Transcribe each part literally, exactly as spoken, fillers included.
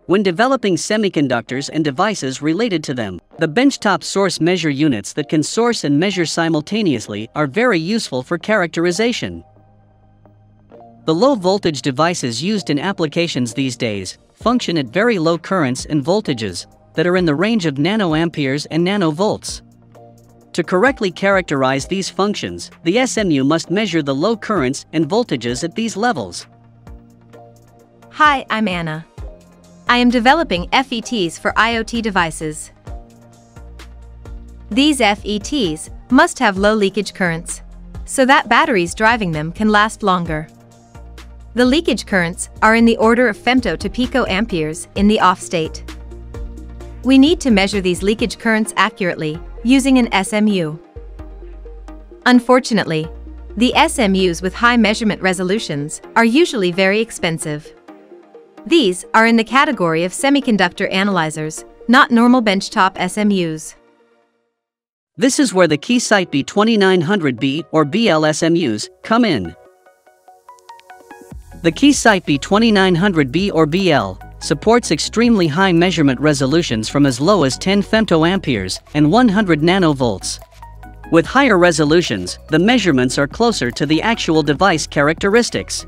when developing semiconductors and devices related to them. The benchtop source measure units that can source and measure simultaneously are very useful for characterization. The low-voltage devices used in applications these days function at very low currents and voltages that are in the range of nanoamperes and nanovolts. To correctly characterize these functions, the S M U must measure the low currents and voltages at these levels. Hi, I'm Anna. I am developing F E Ts for IoT devices. These F E Ts must have low leakage currents, so that batteries driving them can last longer. The leakage currents are in the order of femto to picoamperes in the off state. We need to measure these leakage currents accurately using an S M U. Unfortunately, the S M Us with high measurement resolutions are usually very expensive. These are in the category of semiconductor analyzers, not normal benchtop S M Us. This is where the Keysight B twenty-nine hundred B or B L S M Us come in. The Keysight B twenty-nine hundred B or B L supports extremely high measurement resolutions from as low as ten femtoamperes and one hundred nanovolts. With higher resolutions, the measurements are closer to the actual device characteristics.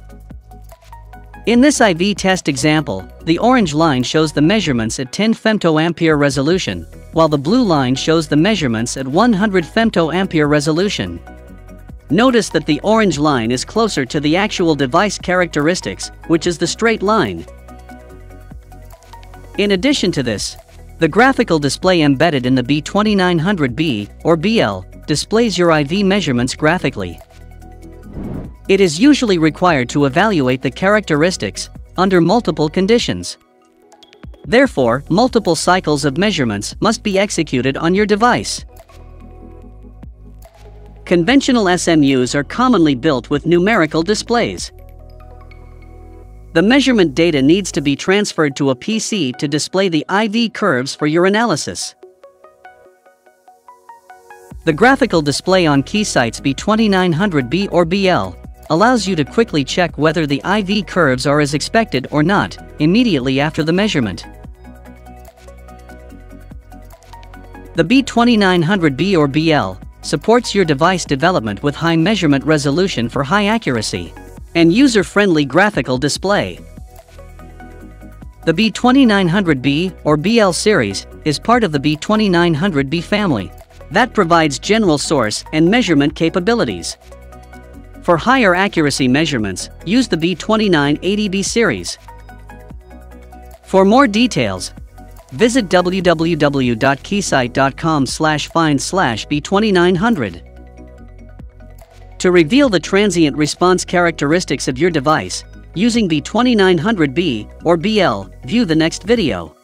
In this I V test example, the orange line shows the measurements at ten femtoampere resolution, while the blue line shows the measurements at one hundred femtoampere resolution. Notice that the orange line is closer to the actual device characteristics, which is the straight line. In addition to this, the graphical display embedded in the B twenty-nine hundred B or B L displays your I V measurements graphically. It is usually required to evaluate the characteristics under multiple conditions. Therefore, multiple cycles of measurements must be executed on your device. Conventional S M Us are commonly built with numerical displays. The measurement data needs to be transferred to a P C to display the I V curves for your analysis. The graphical display on Keysight's B twenty-nine hundred B or B L allows you to quickly check whether the I V curves are as expected or not immediately after the measurement. The B twenty-nine hundred B or B L supports your device development with high measurement resolution for high accuracy and user-friendly graphical display. The B twenty-nine hundred B or B L series is part of the B twenty-nine hundred B family that provides general source and measurement capabilities. For higher accuracy measurements, use the B twenty-nine eighty B series. For more details, visit w w w dot keysight dot com slash find slash B twenty-nine hundred. To reveal the transient response characteristics of your device, using B twenty-nine hundred B or B L, view the next video.